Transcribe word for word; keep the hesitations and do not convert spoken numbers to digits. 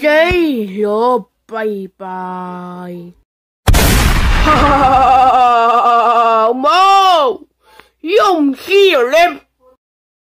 死了，拜拜。好冇，用死了连